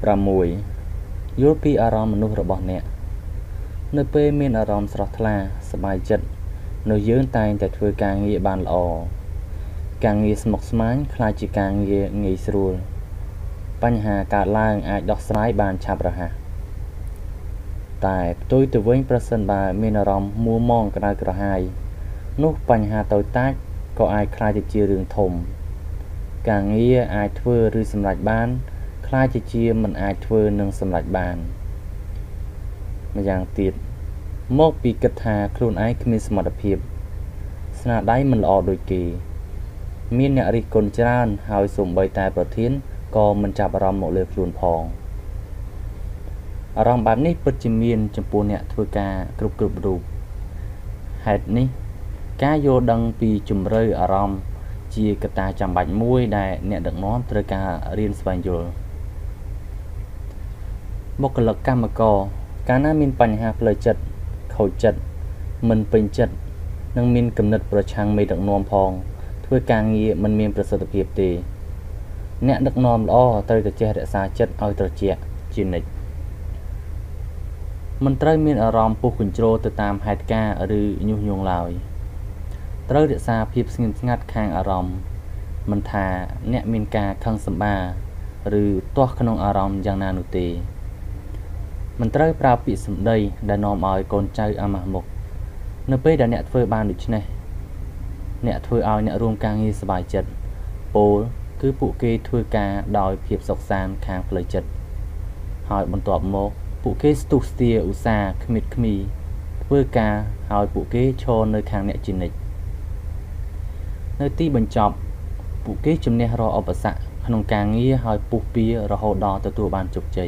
6. យល់ពីអារម្មណ៍មនុស្សរបស់អ្នកនៅពេលមានអារម្មណ៍ស្រស់ថ្លាសប្បាយចិត្តនោះយើងតែងតែធ្វើការងារបានល្អការងារស្មុគស្មាញខ្លាចជាការងារងាយស្រួលបញ្ហាកើតឡើងអាចដោះស្រាយបានឆាប់រហ័សតែផ្ទុយទៅវិញប្រសិនបើមានអារម្មណ៍មួម៉ងក្តៅក្រហាយនោះបញ្ហាតូចតាចក៏អាចក្លាយទៅជារឿងធំការងារអាចធ្វើឬសម្រេចបានក្លាយទៅជាមិនអាចធ្វើនិងសម្រេចបានម្យ៉ាងទៀតមកពីគិតថាខ្លួនឯងគ្មានសមត្ថភាពស្នាដៃមិនល្អដូចគេមានអ្នករិះគន់ច្រើនហើយសូម្បីតែប្រធានក៏មិនចាប់អារម្មណ៍មកលើខ្លួនផងអារម្មណ៍បែបនេះពិតជាមានចំពោះអ្នកធ្វើការគ្រប់រូបហេតុនេះការយល់ដឹងពីជំរឿអារម្មណ៍ជាកត្តាចាំបាច់មួយដែលអ្នកដឹកនាំត្រូវការរៀនស្វែងយល់បុគ្គលិកកម្មករកាលណាមានបញ្ហាផ្លូវចិត្តខូចចិត្តមិនពេញចិត្តនិងមានគំនិតប្រឆាំងមេដឹកនាំផងធ្វើការងារមិនមានប្រសិទ្ធភាពទេអ្នកដឹកនាំល្អត្រូវតែចេះរក្សាចិត្តឲ្យត្រជាក់ជានិច្ចមិនត្រូវមានអារម្មណ៍ពុះកញ្ជ្រោលទៅតាមហេតុការណ៍ឬញុះញង់ឡើយត្រូវរក្សាភាពស្ងៀមស្ងាត់ខាងអារម្មណ៍មិនថាអ្នកមានការខឹងសម្បារឬទាស់ក្នុងអារម្មណ៍យ៉ាងណានោះទេមិនត្រូវប្រើពាក្យសម្ដីដែលនាំឲ្យកូនចៅអាម៉ាស់មុខនៅពេលដែលអ្នកធ្វើបានដូច្នេះអ្នកធ្វើឲ្យអ្នករួមការងារសប្បាយចិត្តពោលគឺពួកគេធ្វើការដោយភាពសុខសាន្តខាងផ្លូវចិត្តហើយបន្ទាប់មកពួកគេស្ទុះស្ទាឧស្សាហ៍គ្មៀតគ្មីធ្វើការហើយពួកគេឈរនៅខាងអ្នកជានិច្ចនៅទីបញ្ចប់ពួកគេជំនះរាល់ឧបសគ្គក្នុងការងារហើយពុះពៀរហូតដល់ទទួលបានជោគជ័យ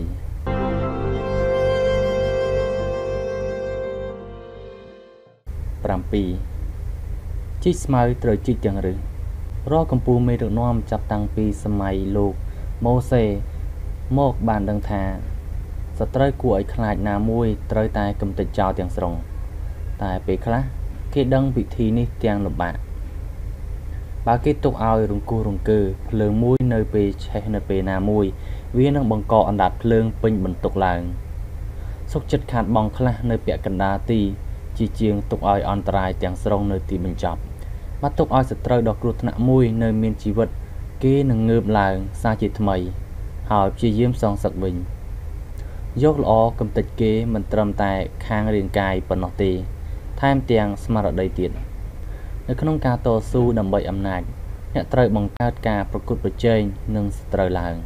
7 ជីកស្មៅត្រូវជីកទាំងរឹសរាល់កម្ពុជាមេដឹកនាំចាប់តាំងពីសម័យលោកម៉ូសេមកបានដឹងថាសត្រូវគួរឲ្យខ្លាចណាមួយត្រូវតែកំទេចចោលទាំងស្រុងតែពេលខ្លះគេដឹងវិធីនេះទាំងលំបាកបើគេទុកឲ្យរង្គោះរង្គើភ្លើងមួយនៅពេលឆេះនៅពេលណាមួយវានឹងបង្កអណ្ដាតភ្លើងពេញបន្ទុកឡើងសុខចិត្តខាតបង់ខ្លះនៅពាក់កណ្ដាលទីជាជាងទុកឲ្យអន្តរាយទាំងស្រុងនៅទីបញ្ចប់បើទុកឲ្យសត្រូវដ៏គ្រោះថ្នាក់មួយនៅមានជីវិតគេនឹងងើបឡើងសាជាថ្មីហើយព្យាយាមសងសឹកវិញយកល្អកំទេចគេមិនត្រឹមតែខាងរាងកាយប៉ុណ្ណោះទេថែមទាំងស្មារតីទៀតនៅក្នុងការតស៊ូដើម្បីអំណាចអ្នកត្រូវបង្កើតការប្រកួតប្រជែងនឹងសត្រូវឡើង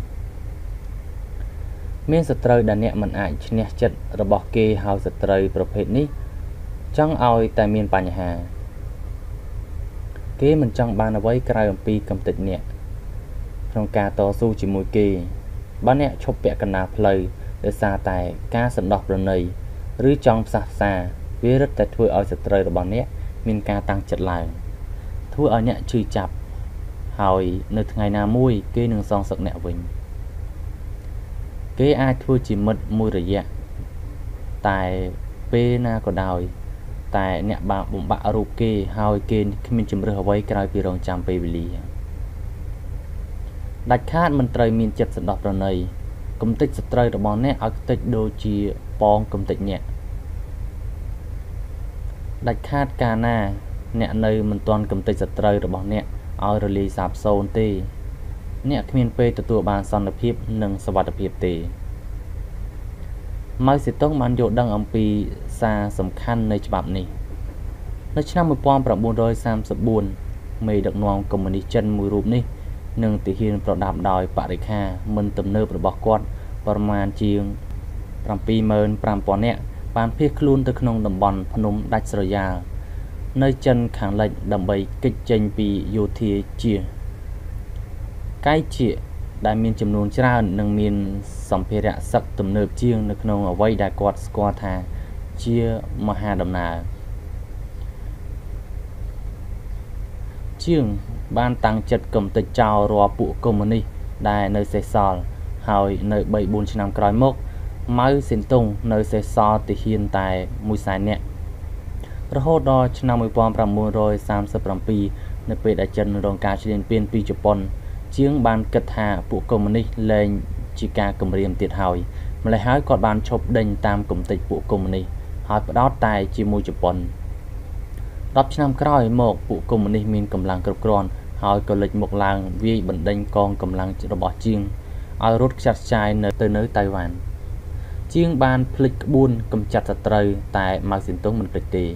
មានសត្រូវដែលអ្នកមិនអាចឈ្នះចិត្តរបស់គេហើយសត្រូវប្រភេទនេះចង់ឲ្យតែមានបញ្ហាគេមិនចង់បានអ្វីក្រៅអំពីកំទេចអ្នកក្នុងការតស៊ូជាមួយគេបើអ្នកឈប់ពាក់កណ្ដាលផ្លូវដោយសារតែការសន្តោសប្រណីឬចង់ផ្សះផ្សាវារឹតតែធ្វើឲ្យសត្រូវរបស់អ្នកមានការតាំងចិត្តឡើងធ្វើឲ្យអ្នកឈឺចាប់ហើយនៅថ្ងៃណាមួយគេនឹងសងសឹកអ្នកវិញគេអាចធ្វើជាមិត្តមួយរយៈតែពេលណាក៏ដោយតែអ្នកបំបាក់រូបគេហើយគេគ្មានជំរឿសអ្វីក្រៅពីរងចាំពេលវេលាដាច់ខាតមិនត្រូវមានចិត្តសន្តោសប្រណីគំទេចសត្រូវរបស់អ្នកឲ្យខ្ទេចដូចជាប៉ងគំទេចអ្នកដាច់ខាតកាលណាអ្នកនៅមិនទាន់គំទេចសត្រូវរបស់អ្នកឲ្យរលាយសាបសូន្យទេអ្នកគ្មានពេលទទួលបានសន្តិភាពនិងសុវត្ថិភាពទេម៉ៅសេតុងបានយល់ដឹងអំពីសារសំខាន់នៃច្បាប់នេះនៅឆ្នាំ 1934 មេដឹកនាំកុម្មុយនីសចិនមួយរូបនេះនិងទាហានប្រដាប់ដោយបរិខាមិនទំនើបរបស់គាត់ប្រមាណជាង 75,000 នាក់បានភៀសខ្លួនទៅក្នុងតំបន់ភ្នំដាច់ស្រយាលនៅចិនខាងលិចដើម្បីគេចចេញពីយោធាជាកាយជាដែលមានចំនួនច្រើននិងមានសម្ភារៈសឹកទំនើបជាងនៅក្នុងអ្វីដែលគាត់ស្គាល់ថាជាមហាដំណើរជាងបានតាំងចិត្តកំទេចចោលរាល់ពួកកុម្មុយនីសដែលនៅសេសសល់ហើយនៅ 3-4 ឆ្នាំក្រោយមកម៉ៅសេតុងនៅសេសសល់ទាហានតែ100,000 នាក់រហូតដល់ឆ្នាំ 1937 នៅពេលដែលចិនរងការឈ្លានពានពីជប៉ុនជាងបានគិតថាពួកកុម្មុយនីសលែងជាការគំរាមទៀតហើយម្ល៉េះហើយគាត់បានឈប់ដេញតាមគំនិតពួកកុម្មុយនីសហើយផ្ដោតតែជាមួយជប៉ុន10ឆ្នាំក្រោយមកពួកកុម្មុយនីសមានកម្លាំងគ្រប់គ្រាន់ហើយក៏លេចមុខឡើងវាយបណ្ដេញកងកម្លាំងរបស់ជាងឲ្យរត់ខ្ចាត់ខ្ចាយនៅតៃវ៉ាន់ជាងបានភ្លេចក្បួនកម្ចាត់សត្រូវតែម៉ៅស៊េទុងមិនភ្លេចទេ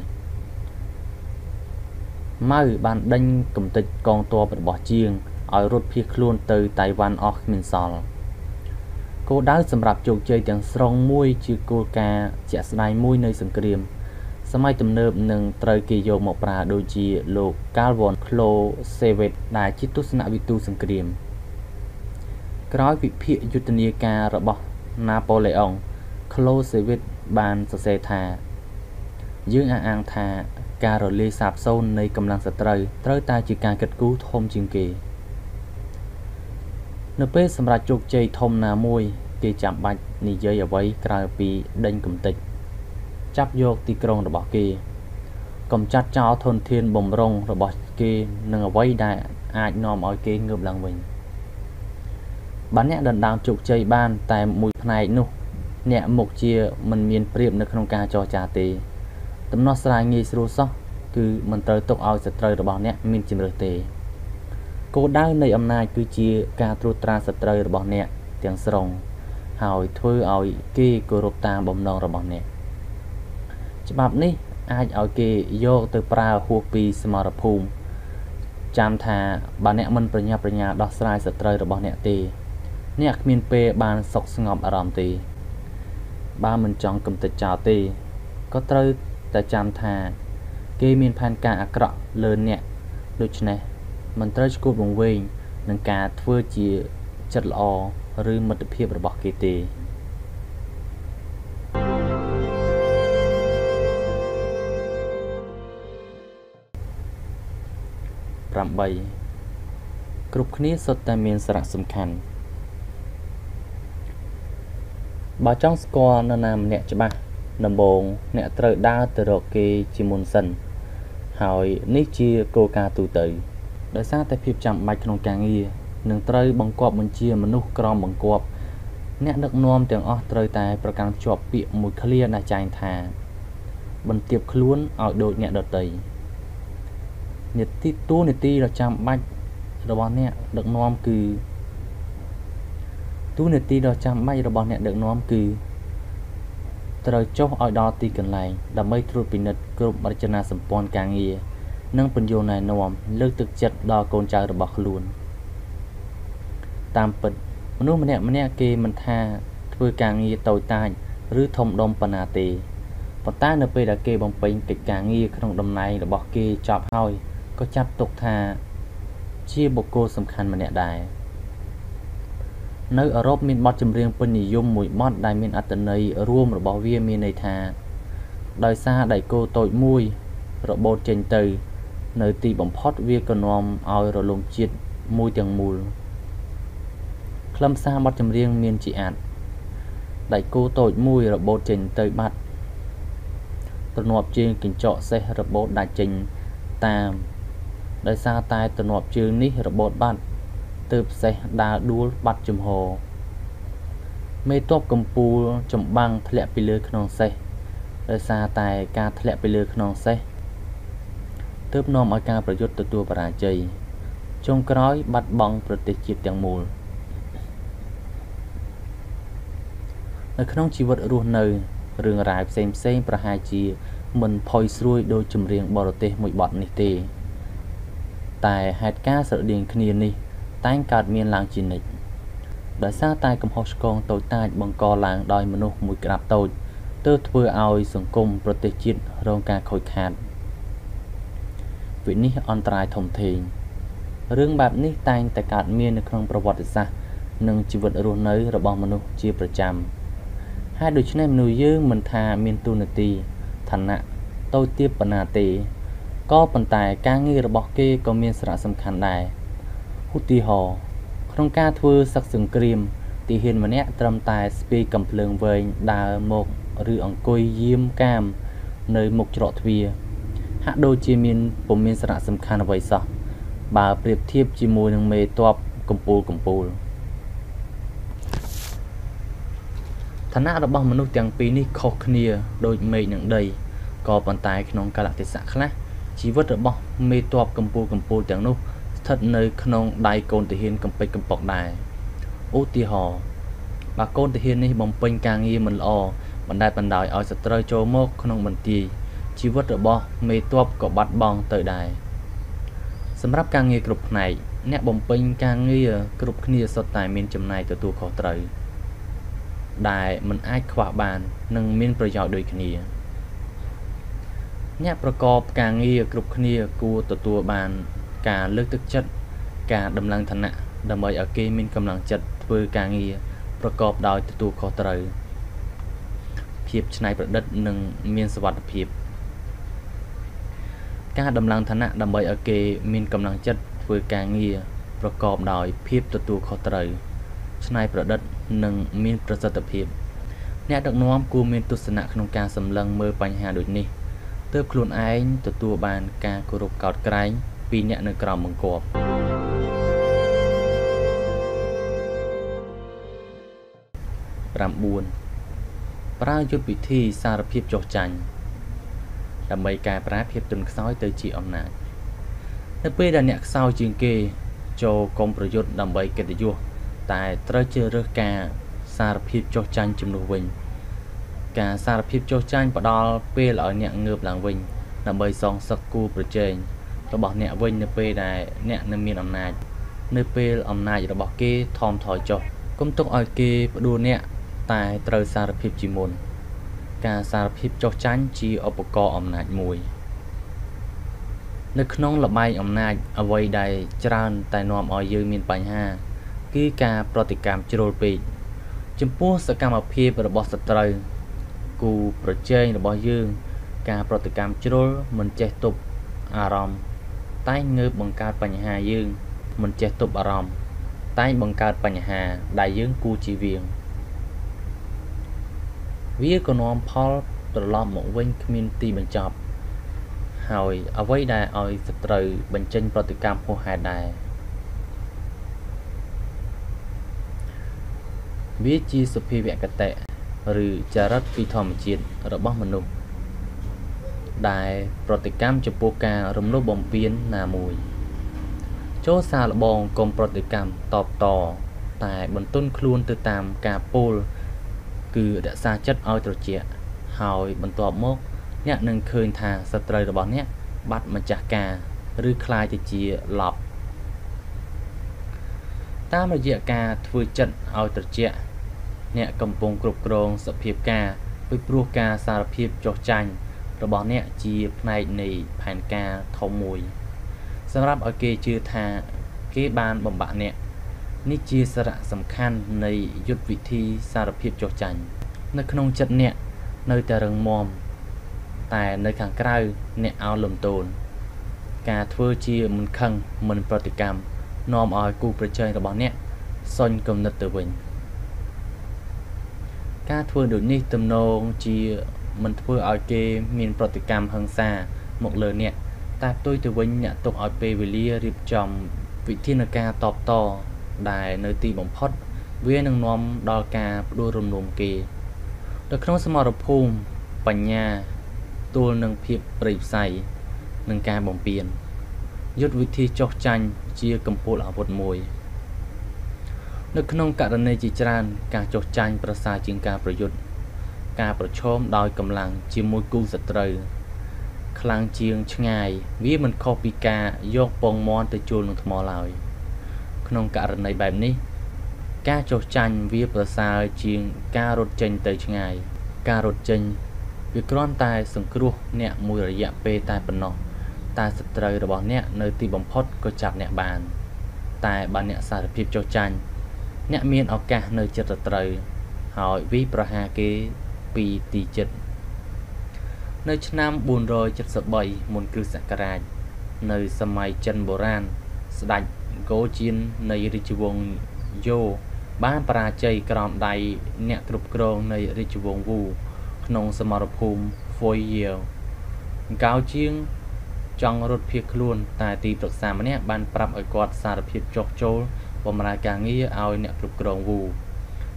ម៉ៅបានដេញកំទេចកងទ័ពរបស់ជាងឲ្យរត់ភៀសខ្លួនទៅតៃវ៉ាន់អស់គ្មានសល់គោលដៅសម្រាប់ជោគជ័យទាំងស្រុងមួយជាគោលការណ៍ជាក់ស្ដែងមួយនៃសង្គ្រាមសម័យទំនើបនឹងត្រូវគេយកមកប្រើដូចជាលោក Carl von Clausewitz ដែលជាទស្សនវិទូសង្គ្រាមក្រោយវិភាគយុទ្ធនាការរបស់ណាប៉ូឡេអុង Clausewitz បានសរសេរថាយើងអះអាងថាការរលាយសាបសូន្យនៃកម្លាំងសត្រូវតែជាការគិតគូរធំជាងគេនៅពេលសម្រាប់ជោគជ័យធំណាមួយគេចាំបាច់និយាយអ្វីក្រៅពីដេញកំទេចចាប់យកទីក្រុងរបស់គេកំចាត់ចោលធនធានបំរុងរបស់គេនិងអ្វីដែលអាចនាំឲ្យគេងើបឡើងវិញបើអ្នកដណ្ដើមជោគជ័យបានតែមួយផ្នែកនោះអ្នកមុខជាមិនមានប្រៀបនៅក្នុងការចរចាទេដំណោះស្រាយងាយស្រួលសោះគឺមិនត្រូវទុកឲ្យសត្រូវរបស់អ្នកមានជម្រើសទេគោលដៅនៃអំណាចគឺជាការត្រួតត្រាសត្រូវរបស់អ្នកទាំងស្រុងហើយធ្វើឲ្យគេគោរពតាមបំណងរបស់អ្នកច្បាប់នេះអាចឲ្យគេយកទៅប្រើហួសពីសមរភូមិចាំថាបើអ្នកមិនប្រញាប់ប្រញាល់ដោះស្រាយសត្រូវរបស់អ្នកទេអ្នកគ្មានពេលបានសុខស្ងប់អារម្មណ៍ទេបើមិនចង់កំទេចចោលទេក៏ត្រូវតែចាំថាគេមានផែនការអាក្រក់លើអ្នកដូច្នេះមិនត្រូវឈ្គួតវង្វេងនឹងការធ្វើជាចិត្តល្អឬមិត្តភាពរបស់គេទេ8គ្រប់គ្នាសុទ្ធតែមានសារៈសំខាន់បើចង់ស្គាល់នរណាម្នាក់ច្បាស់ដំបូងអ្នកត្រូវដើរទៅរកគេជាមុនសិនហើយនេះជាគោលការណ៍ទូទៅដោយសារតែភាពចាំបាច់ក្នុងការងារនឹងត្រូវបង្គាប់បញ្ជាមនុស្សក្រមបង្គាប់អ្នកដឹកនាំទាំងអស់ត្រូវតែប្រកាន់ភ្ជាប់ពាក្យមួយឃ្លាដែលចែងថាបន្ទាបខ្លួនឲ្យដូចអ្នកដទៃតួនាទីដ៏ចាំបាច់របស់អ្នកដឹកនាំគឺត្រូវចុះឲ្យដល់ទីកន្លែងដើម្បីត្រួតពិនិត្យគ្រប់រចនាសម្ព័ន្ធការងារនិងពន្យល់ណែនាំលើកទឹកចិត្តដល់កូនចៅរបស់ខ្លួនតាមពិតមនុស្សម្នាក់គេមិនថាធ្វើការងារតូចតាចឬធំដុំប៉ុណ្ណាទេប៉ុន្តែនៅពេលដែលគេបំពេញកិច្ចការងារក្នុងតំណែងរបស់គេចប់ហើយក៏ចាត់ទុកថាជាបុគ្គលសំខាន់ម្នាក់ដែរនៅអឺរ៉ុបមានបទចម្រៀងពេញនិយមមួយបទដែលមានអត្ថន័យរួមរបស់វាមានន័យថាដោយសារដៃគោតូចមួយរបូតចេញទៅនៅទីបំផុតវាក៏នាំឲ្យរលំជាតិមួយទាំងមូលខ្លឹមសារបទចម្រៀងមានជាអាចដៃគោតូចមួយរបូតចេញទៅបាត់ទ្រនាប់ជើងកញ្ចក់សេះរបូតដាច់ចេញតាមដោយសារតែទ្រនាប់ជើងនេះរបូតបាត់ទើបសេះដើរដួលបាត់ជំហរមេទ័ពកំពូលចម្បាំងធ្លាក់ពីលើខ្នងសេះដោយសារតែការធ្លាក់ពីលើខ្នងសេះទើបនាំឲ្យការប្រយុទ្ធទទួលបរាជ័យចុងក្រោយបាត់បង់ប្រទេសជាតិទាំងមូលនៅក្នុងជីវិតរស់នៅរឿងរ៉ាវផ្សេងប្រហែលជាមិនផុយស្រួយដោយចម្រៀងបរទេសមួយបទនេះទេតែហេតុការណ៍ស្រដៀងគ្នានេះតែងកើតមានឡើងជានិច្ចដោយសារតែកំហុសឆ្គងតូចតាចបង្កឡើងដោយមនុស្សមួយក្តាប់តូចទើបធ្វើឲ្យសង្គមប្រទេសជាតិរងការខូចខាតវិនិច្ឆ័យអន្តរាយធំធេងរឿងបែបនេះតែងតែកើតមាននៅក្នុងប្រវត្តិសាស្ត្រនិងជីវិតរស់នៅរបស់មនុស្សជាប្រចាំហើយដូច្នេះមនុស្សយើងមិនថាមានទូនាទីឋានៈតូចទាបប៉ុណ្ណាទេក៏ប៉ុន្តែការងាររបស់គេក៏មានសារៈសំខាន់ដែរឧទាហរណ៍ក្នុងការធ្វើសឹកសង្គ្រាមទាហានម្នាក់ត្រឹមតែស្ពាយកាំភ្លើងវែងដើរមកឬអង្គុយយាមកាមនៅមុខច្រកទ្វារហាក់ដូចជាពុំមានសារៈសំខាន់អ្វីសោះបើប្រៀបធៀបជាមួយនឹងមេទ័ពកំពូលឋានៈរបស់មនុស្សទាំងពីរនេះខុសគ្នាដូចមេឃនិងដីក៏ប៉ុន្តែក្នុងកាលៈទេសៈខ្លះជីវិតរបស់មេទ័ពកម្ពុជាទាំងនោះស្ថិតនៅក្នុងដៃកូនទាហានកំពេចកំប៉ុកដែរឧទាហរណ៍បើកូនទាហាននេះបំពេញការងារមិនល្អបណ្តែតបណ្ដោយឲ្យសត្រូវចូលមកក្នុងបន្ទាយជីវិតរបស់មេទ័ពក៏បាត់បង់ទៅដែរសម្រាប់ការងារគ្រប់ផ្នែកអ្នកបំពេញការងារគ្រប់គ្នាសុទ្ធតែមានចំណាយទទួលខុសត្រូវដែលមិនអាចខ្វះបាននិងមានប្រយោជន៍ដូចគ្នាអ្នកប្រកបការងារគ្រប់គ្នាគួរទទួលបានការលើកទឹកចិត្តការដំឡើងឋានៈដើម្បីឲ្យគេមានកម្លាំងចិត្តធ្វើការងារប្រកបដោយទទួលខុសត្រូវភាពច្នៃប្រឌិតនិងមានសុវត្ថិភាពការដំឡើងឋានៈដើម្បីឲ្យគេមានកម្លាំងចិត្តធ្វើការងារប្រកបដោយភាពទទួលខុសត្រូវច្នៃប្រឌិតនិងមានប្រសិទ្ធភាពអ្នកដឹកនាំគួរមានទស្សនៈក្នុងការសម្លឹងមើលបញ្ហាដូចនេះទើបខ្លួនឯងទទួលបានការគោរពកោតក្រែងពីអ្នកនៅក្រោមបង្គាប់ 9. ប្រើយុទ្ធវិធីសារភាពចុះចាញ់ដើម្បីកែប្រែភាពទន់ខ្សោយទៅជាអំណាចនៅពេលដែលអ្នកខ្សោយជាងគេចូលកុំប្រយុទ្ធដើម្បីកិត្តិយសតែត្រូវជ្រើសរើសការសារភាពចុះចាញ់ជំនួសវិញការសារភាពចុះចាញ់ផ្ដល់ពេលឲ្យអ្នកងើបឡើងវិញដើម្បីសងសឹកគូប្រជែងរបស់អ្នកវិញនៅពេលដែលអ្នកនៅមានអំណាចនៅពេលអំណាចរបស់គេថមថយចុះកុំទុកឲ្យគេផ្ដួលអ្នកតែត្រូវសារភាពជាមុនការសារភាពចុះចាញ់ជាឧបករណ៍អំណាចមួយនៅក្នុងល្បែងអំណាចអ្វីដែលច្រើនតែនាំឲ្យយើងមានបញ្ហាគឺការប្រតិកម្មជ្រុលពេកចំពោះសកម្មភាពរបស់សត្រូវគូប្រជែងរបស់យើងការប្រតិកម្មជ្រុលមិនចេះទប់អារម្មណ៍តែងើបបង្កើតបញ្ហាយើងមិនចេះទប់អារម្មណ៍តែងបង្កើតបញ្ហាដែលយើងគួរជៀសវាងវាក៏នាំផលត្រឡប់មកវិញគ្មានទីបញ្ចប់ហើយអ្វីដែលឲ្យសត្រូវបញ្ចេញប្រតិកម្មហួសហេតុដែរវាជាសុភាវគតិឬចរិតពីធម្មជាតិរបស់មនុស្សដែលប្រតិកម្មចំពោះការរំលោភបំពានណាមួយចូលសារល្បងកុំប្រតិកម្មតបតតែបន្ទន់ខ្លួនទៅតាមការពោលគឺរក្សាចិត្តឲ្យត្រជាក់ហើយបន្ទាប់មកអ្នកនឹងឃើញថាសត្រូវរបស់អ្នកបាត់ម្ចាស់ការឬคล้ายទៅជាឡប់តាមរយៈការធ្វើចិត្តឲ្យត្រជាក់អ្នកកំពុងគ្រប់គ្រងសភាពការពីព្រោះការសារភាពចុះចាញ់របស់អ្នកជាផ្នែកនៃផែនការធំមួយសម្រាប់ឲ្យគេជឿថាគេបានបំបាក់អ្នកនេះជាសារៈសំខាន់នៃយុទ្ធវិធីសារភាពចុះចាញ់នៅក្នុងចិត្តអ្នកនៅតែរឹងមាំតែនៅខាងក្រៅអ្នកអោនលំទោនការធ្វើជាមិនខឹងមិនប្រតិកម្មនាំឲ្យគូប្រជែងរបស់អ្នកសុញគំនិតទៅវិញការធ្វើដូចនេះទំនងជាមិនធ្វើឲ្យគេមានប្រតិកម្មហិង្សាមកលើអ្នកតែផ្ទុយទៅវិញអ្នកទុកឲ្យពេលវេលារៀបចំវិធានការតបតដែលនៅទីបំផុតវានឹងនាំដល់ការផ្ដួលរំលំគេនៅក្នុងសមរភូមិបញ្ញាទួលនឹងភាពព្រៃផ្សៃនឹងការបំពេញយុទ្ធវិធីចុះចាញ់ជាកម្ពុជាអាវុធមួយនៅក្នុងករណីជាច្រើនការចុះចាញ់ប្រសើរជាងការប្រយុទ្ធការប្រឈមដោយកម្លាំងជាមួយគូសត្រូវខ្លាំងជាងឆ្ងាយវាមិនខុសពីការយកពងមាន់ទៅជួលនឹងថ្មឡើយក្នុងករណីបែបនេះការចុះចាញ់វាប្រសើរជាងការរត់ចេញទៅឆ្ងាយការរត់ចេញវាគ្រាន់តែសង្គ្រោះអ្នកមួយរយៈពេលតែប៉ុណ្ណោះតែសត្រូវរបស់អ្នកនៅទីបំផុតក៏ចាប់អ្នកបានតែបើអ្នកសារភាពចុះចាញ់អ្នកមានឱកាសនៅចិត្តសត្រូវហើយវាប្រហារគេពីទីចិត្តនៅឆ្នាំ473មុនគ្រិស្តសករាជនៅសម័យចិនបុរាណស្ដេចហ្គោជៀននៃរាជវង្សយ៉ូបានបរាជ័យក្រោមដៃអ្នកគ្រប់គ្រងនៃរាជវង្សវូក្នុងសមរភូមិហ្វុយយាវកៅជាងចង់រត់ភៀសខ្លួនតែទីប្រឹក្សាម្នាក់បានប្រាប់ឲ្យគាត់សារភាពចុះចូលបម្រើការងារឲ្យអ្នកគ្រប់គ្រងវូ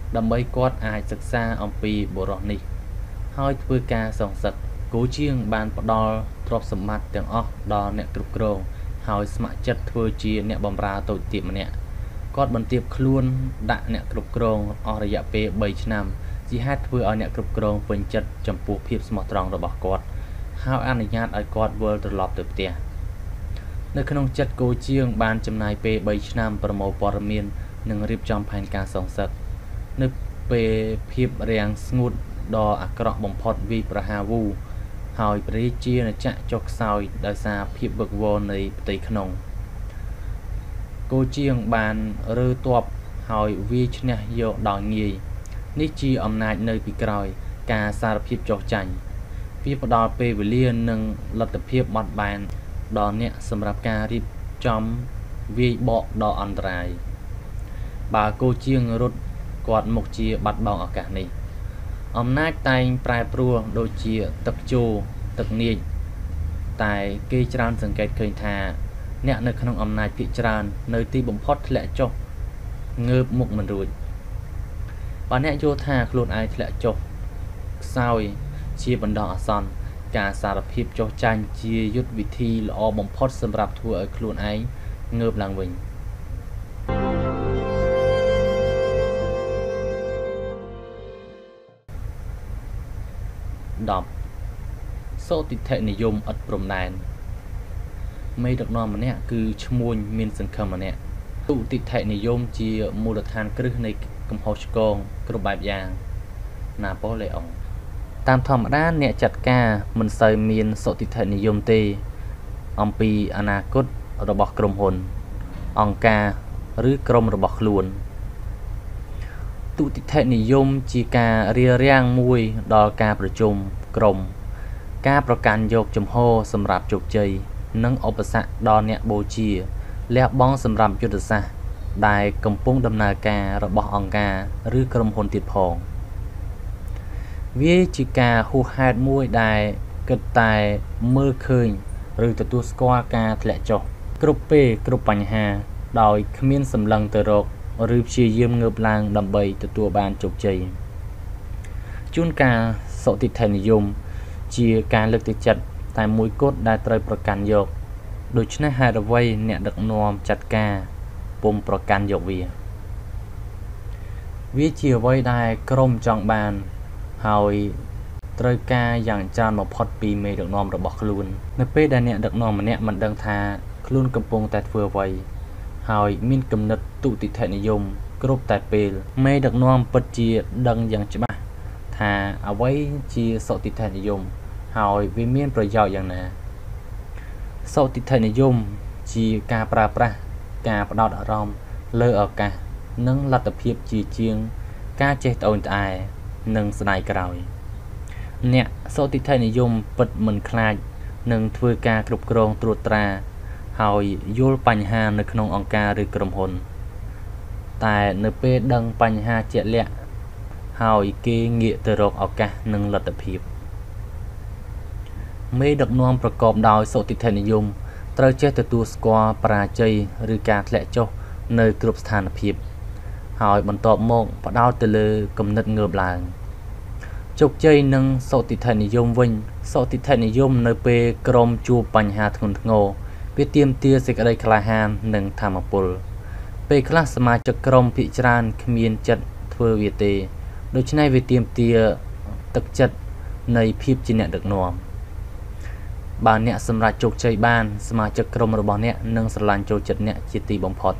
ដើម្បីគាត់អាចសិក្សាអំពីបុរសនេះហើយធ្វើការសងសឹកគូជាងបានផ្ដល់ទ្រព្យសម្បត្តិទាំងអស់ដល់អ្នកគ្រប់គ្រងហើយស្ម័គ្រចិត្តធ្វើជាអ្នកបម្រើតូចទាបម្នាក់គាត់បន្ទាបខ្លួនដាក់អ្នកគ្រប់គ្រងអស់រយៈពេល3ឆ្នាំជាហេតុធ្វើឲ្យអ្នកគ្រប់គ្រងពេញចិត្តចំពោះភាពស្មោះត្រង់របស់គាត់ហើយអនុញ្ញាតឲ្យគាត់វិលត្រឡប់ទៅផ្ទះនៅក្នុងចិត្តគូជាងបានចំណាយពេល3ឆ្នាំប្រមូលព័ត៌មាននិងរៀបចំផែនការសងសឹកនៅពេលភាពរាំងស្ងួតដ៏អាក្រក់បំផុតវាយប្រហារវូហើយព្រះរាជាណាចក្រចុះខ្សោយដោយសារភាពវឹកវរនៃផ្ទៃក្នុងគូជាងបានរើទ័ពហើយវាយឈ្នះយកដោយងាយនេះជាអំណាចនៅពីក្រោយការសារភាពចុះចាញ់វាផ្ដល់ពេលវេលានិងលទ្ធភាពបត់បែនដល់អ្នកសម្រាប់ការរៀបចំវាយបកដ៏អន្តរាយបើគូជាងរត់គាត់មុខជាបាត់បង់ឱកាសនេះអំណាចតែងប្រែប្រួលដូចជាទឹកជោទឹកនាចតែគេច្រើនសង្កេតឃើញថាអ្នកនៅក្នុងអំណាចភាគច្រើននៅទីបំផុតធ្លាក់ចុះងើបមុខមិនរួចបើអ្នកយល់ថាខ្លួនឯងធ្លាក់ចុះខ្សោយជាបណ្ដោះអាសន្នការសារភាពចុះចាញ់ជាយុទ្ធវិធីល្អបំផុតសម្រាប់ធ្វើឲ្យខ្លួនឯងងើបឡើងវិញ10សូតិធិនិយមឥតព្រំដែនមេដឹកនាំម្នាក់គឺឈ្មួញមានសង្ឃឹមម្នាក់ទុតិធិនិយមជាមូលដ្ឋានគ្រឹះនៃកំហុសឆ្គងគ្រប់បែបយ៉ាងណាប៉ូឡេអុងតាមធម្មតាអ្នកចាត់ការមិនសូវមានសុតិធិនិយមទេអំពីអនាគតរបស់ក្រុមហ៊ុនអង្គការឬក្រុមរបស់ខ្លួនទុតិធិនិយមជាការរារាំងមួយដល់ការប្រជុំក្រុមការប្រកាន់យកជំហរសម្រាប់ជោគជ័យនិងឧបសគ្គដល់អ្នកបូជាលះបង់សម្រាប់យុទ្ធសាស្ត្រដែលកំពុងដំណើរការរបស់អង្គការឬក្រុមហ៊ុនទៀតផងវាជាការហួសហេតុមួយដែលគិតតែមើលឃើញឬទទួលស្គាល់ការធ្លាក់ចុះគ្រប់ពេលគ្រប់បញ្ហាដោយគ្មានសម្លឹងទៅរកឬព្យាយាមងើបឡើងដើម្បីទទួលបានជោគជ័យជួនកាលសុតិធិនិយមជាការលើកទឹកចិត្តតែមួយគត់ដែលត្រូវប្រកាន់យកដូច្នេះហេតុអ្វីអ្នកដឹកនាំចាត់ការពុំប្រកាន់យកវាជាអ្វីដែលក្រុមចង់បានហើយត្រូវការយ៉ាងច្រើនបំផុតពីមេដឹកនាំរបស់ខ្លួននៅពេលដែលអ្នកដឹកនាំម្នាក់មិនដឹងថាខ្លួនកំពុងតែធ្វើអ្វីហើយមានគំនិតទុតិធិនិយមគ្រប់តែពេលមេដឹកនាំពិតជាដឹងយ៉ាងច្បាស់ថាអ្វីជាសុតិធិនិយមហើយវាមានប្រយោជន៍យ៉ាងណាសុតិធិនិយមជាការប្រើប្រាស់ការផ្ដោតអារម្មណ៍លើឱកាសនិងលទ្ធភាពជាងការចេះត្អូញត្អែនិងស្ដាយក្រោយអ្នកសុតិធិនិយមពិតមិនខ្លាចនឹងធ្វើការគ្រប់គ្រងត្រួតត្រាហើយយល់បញ្ហានៅក្នុងអង្គការឬក្រុមហ៊ុនតែនៅពេលដឹងបញ្ហាជាក់លាក់ហើយគេងាកទៅរកឱកាសនិងលទ្ធភាពមេដឹកនាំប្រកបដោយសុតិធិនិយមត្រូវចេះទទួលស្គាល់បរាជ័យឬការធ្លាក់ចុះនៅគ្រប់ស្ថានភាពហើយបន្ទាប់មកផ្ដោតទៅលើគំនិតងើបឡើងជោគជ័យនិងសុតិធិនិយមវិញសុតិធិនិយមនៅពេលក្រុមជួបបញ្ហាធ្ងន់ធ្ងរវាទាមទារសេចក្តីក្លាហាននិងថាមពលពេលខ្លះសមាជិកក្រុមភាគច្រើនគ្មានចិត្តធ្វើវាទេដូច្នេះវាទាមទារទឹកចិត្តនៃភាពជាអ្នកដឹកនាំបើអ្នកសម្រេចជោគជ័យបានសមាជិកក្រុមរបស់អ្នកនឹងស្រឡាញ់ចូលចិត្តអ្នកជាទីបំផុត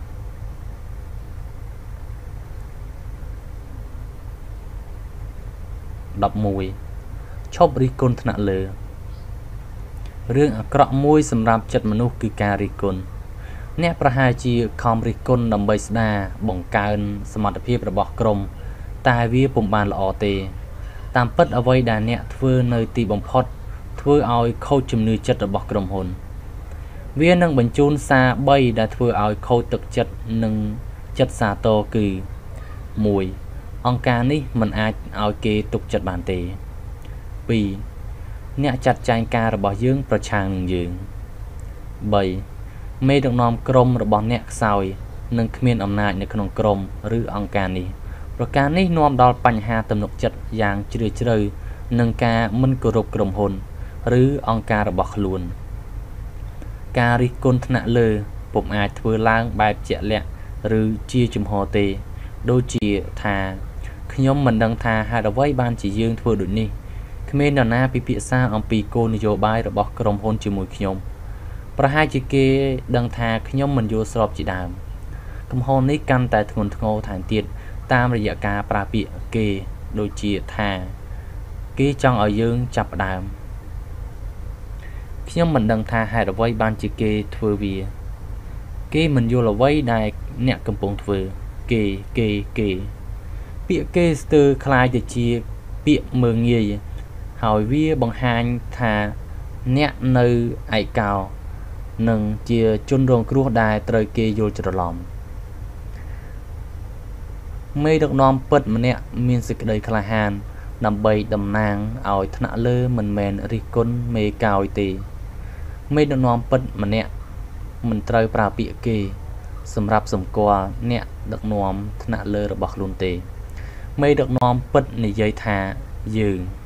11ឈប់រិះគន់ថ្នាក់លើរឿងអាក្រក់មួយសម្រាប់ចិត្តមនុស្សគឺការរិះគន់អ្នកប្រហែលជាខំរិះគន់ដើម្បីស្ដារបង្កើនសមត្ថភាពរបស់ក្រុមតែវាពុំបានល្អទេតាមពិតអ្វីដែលអ្នកធ្វើនៅទីបំផុតធ្វើឲ្យខូចជំនឿចិត្តរបស់ក្រុមហ៊ុនវានឹងបញ្ជូនសារ3ដែលធ្វើឲ្យខូចទឹកចិត្តនិងចិត្តសាទរគឺ1អង្គការនេះមិនអាចឲ្យគេទុកចិត្តបានទេ2អ្នកចាត់ចែងការរបស់យើងប្រឆាំងនឹងយើង3មេដឹកនាំក្រុមរបស់អ្នកខ្សោយនិងគ្មានអំណាចនៅក្នុងក្រុមឬអង្គការនេះប្រការនេះនាំដល់បញ្ហាទំនុកចិត្តយ៉ាងជ្រាលជ្រៅនិងការមិនគោរពក្រុមហ៊ុនឬអង្គការរបស់ខ្លួនការរិះគន់ថ្នាក់លើពុំអាចធ្វើឡើងបែបជាក់លាក់ឬជាជំហរទេដូចជាថាខ្ញុំមិនដឹងថាហេតុអ្វីបានជាយើងធ្វើដូចនេះគ្មាននរណាពិភាក្សាអំពីគោលនយោបាយរបស់ក្រុមហ៊ុនជាមួយខ្ញុំប្រហែលជាគេដឹងថាខ្ញុំមិនយល់ស្របជាដើមកំហុសនេះកាន់តែធ្ងន់ធ្ងរថែមទៀតតាមរយៈការប្រើពាក្យគេដូចជាថាគេចង់ឲ្យយើងចាប់ផ្ដើមខ្ញុំមិនដឹងថាហេតុអ្វីបានជាគេធ្វើវាគេមិនយល់អ្វីដែលអ្នកកំពុងធ្វើគេពាក្យគេស្ទើរคล้ายទៅជាពាក្យមើលងាយហើយវាបង្ហាញថាអ្នកនៅឯកោនិងជាជនរងគ្រោះដែលត្រូវគេយល់ច្រឡំមេដឹកនាំពិតម្នាក់មានសេចក្តីក្លាហានដើម្បីតំណាងឲ្យថ្នាក់លើមិនមែនរិះគន់មេកោយទេមេដឹកនាំពិតម្នាក់មិនត្រូវប្រើពាក្យគេសម្រាប់សម្គាល់អ្នកដឹកនាំថ្នាក់លើរបស់ខ្លួនទេមេដឹកនាំពិតនិយាយថាយើង